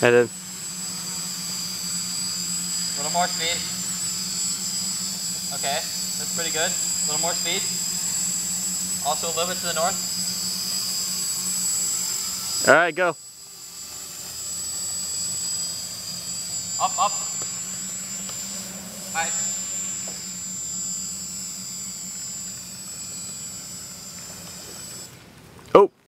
And then A little more speed. Okay, that's pretty good. A little more speed. Also a little bit to the north. all right, go. Up, up. All right. Oh.